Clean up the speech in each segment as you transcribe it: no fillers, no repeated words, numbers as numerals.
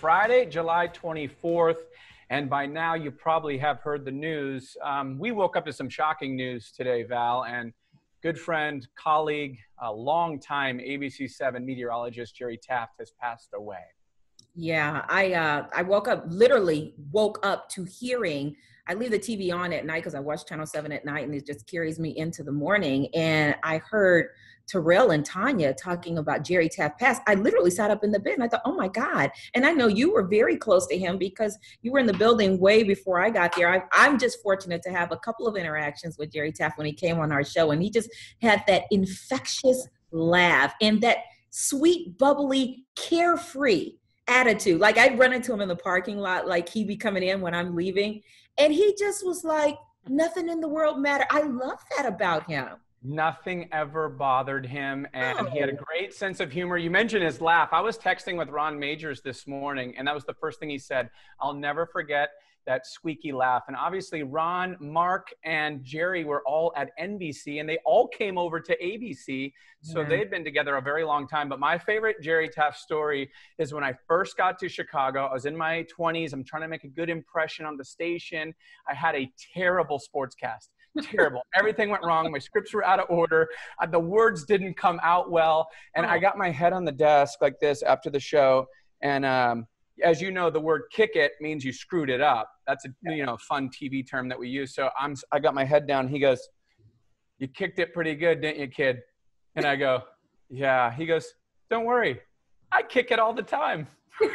Friday, July 24th. And by now, you probably have heard the news. We woke up to some shocking news today, Val, and good friend, colleague, longtime ABC7 meteorologist Jerry Taft has passed away. Yeah, I literally woke up to hearing. I leave the TV on at night because I watch Channel 7 at night and it just carries me into the morning. And I heard Terrell and Tanya talking about Jerry Taft passed. I literally sat up in the bed and I thought, oh my God. And I know you were very close to him because you were in the building way before I got there. I'm just fortunate to have a couple of interactions with Jerry Taft when he came on our show. And he just had that infectious laugh and that sweet, bubbly, carefree attitude. Like I'd run into him in the parking lot, like he'd be coming in when I'm leaving. And he just was like, nothing in the world mattered. I love that about him. Nothing ever bothered him, and he had a great sense of humor. You mentioned his laugh. I was texting with Ron Majors this morning, and that was the first thing he said. I'll never forget that squeaky laugh. And obviously, Ron, Mark, and Jerry were all at NBC, and they all came over to ABC. So they'd been together a very long time. But my favorite Jerry Taft story is when I first got to Chicago. I was in my 20s. I'm trying to make a good impression on the station. I had a terrible sportscast. Terrible. Everything went wrong. My scripts were out of order. The words didn't come out well. And I got my head on the desk like this after the show. And as you know, the word kick it means you screwed it up. That's a fun TV term that we use. So I got my head down. He goes, "You kicked it pretty good, didn't you, kid?" And I go, "Yeah." He goes, "Don't worry. I kick it all the time."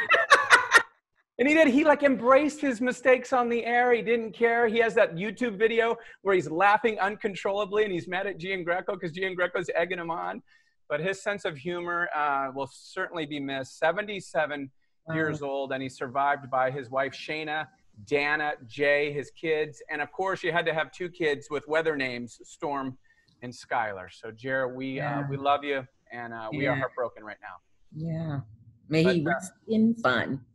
And he did. He like embraced his mistakes on the air. He didn't care. He has that YouTube video where he's laughing uncontrollably and he's mad at Giangreco because Giangreco's egging him on. But his sense of humor will certainly be missed. 77 years old, and he's survived by his wife, Shayna, Dana, Jay, his kids. And of course, you had to have two kids with weather names, Storm and Skylar. So, Jared, we love you, and we are heartbroken right now. Yeah. May he rest in fun.